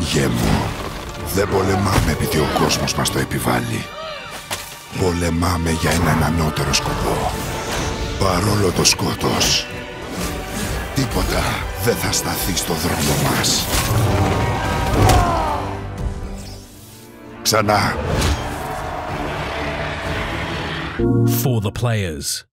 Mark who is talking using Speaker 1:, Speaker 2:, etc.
Speaker 1: Γε μου, δεν πολεμάμε επειδή ο κόσμος μας το επιβάλλει. Πολεμάμε για έναν ανώτερο σκοπό. Παρόλο το σκότος, τίποτα δεν θα σταθεί στο δρόμο μας. Ξανά.
Speaker 2: For the players.